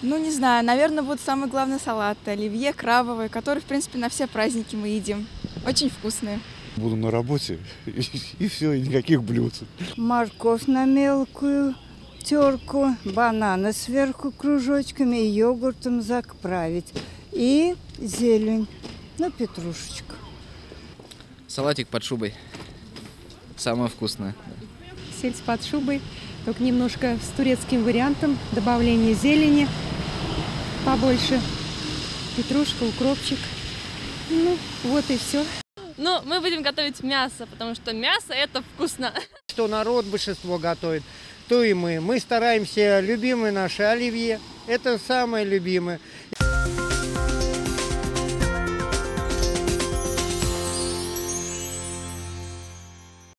Ну, не знаю, наверное, будут самые главные салаты. Оливье, крабовые, которые, в принципе, на все праздники мы едим. Очень вкусные. Буду на работе, и все, и никаких блюд. Морковь на мелкую терку, бананы сверху кружочками и йогуртом заправить. И зелень, ну, петрушечку. Салатик под шубой. Самое вкусное. Сельдь под шубой, только немножко с турецким вариантом. Добавление зелени побольше. Петрушка, укропчик. Ну, вот и все. Ну, мы будем готовить мясо, потому что мясо – это вкусно. Что народ большинство готовит, то и мы. Мы стараемся, любимые наши оливье, это самое любимое.